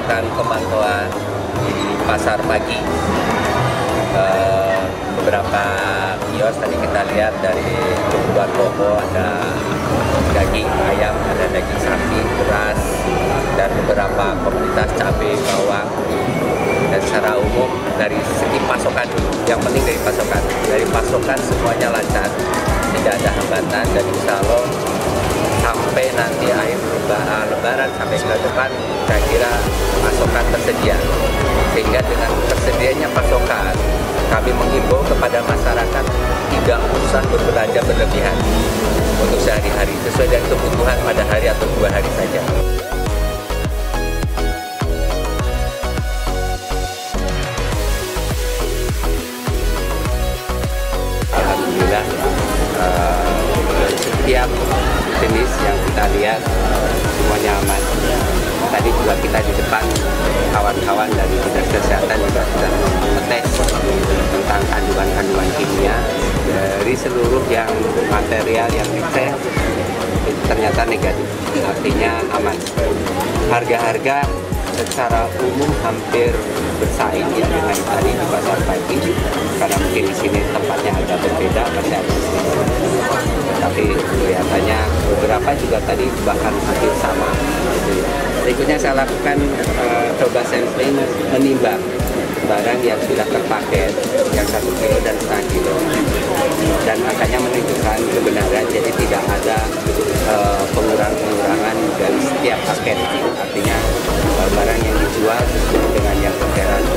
melakukan pemantauan di pasar pagi. Beberapa kios tadi kita lihat dari tumbuhan toko, ada daging ayam, ada daging sapi, beras, dan beberapa komoditas cabai, bawang. Dan secara umum dari segi pasokan, yang penting dari pasokan semuanya lancar, tidak ada hambatan, dan insya Allah sampai nanti akhir lebaran sampai ke depan saya kira pasokan tersedia. Sehingga dengan tersedianya pasokan, kami mengimbau kepada masyarakat tidak usah berbelanja berlebihan untuk sehari-hari, sesuai dengan kebutuhan pada hari atau 2 hari saja. Alhamdulillah, setiap jenis yang kita lihat semuanya aman. Tadi juga kita di depan, kawan-kawan dari Dinas Kesehatan juga sudah tes tentang kandungan-kandungan kimia dari seluruh yang material yang dicek itu ternyata negatif, artinya aman. Harga-harga secara umum hampir bersaing ya dengan tadi di pasar pagi, karena mungkin di sini tempatnya agak berbeda, masih ada tapi kelihatannya beberapa juga tadi bahkan hampir sama. Berikutnya saya lakukan coba sampling, menimbang barang yang sudah terpaket, yang 1 kilo dan setengah kilo, dan angkanya menunjukkan kebenaran, jadi tidak ada pengurangan dari setiap paket. Artinya barang yang dijual sesuai dengan yang tertera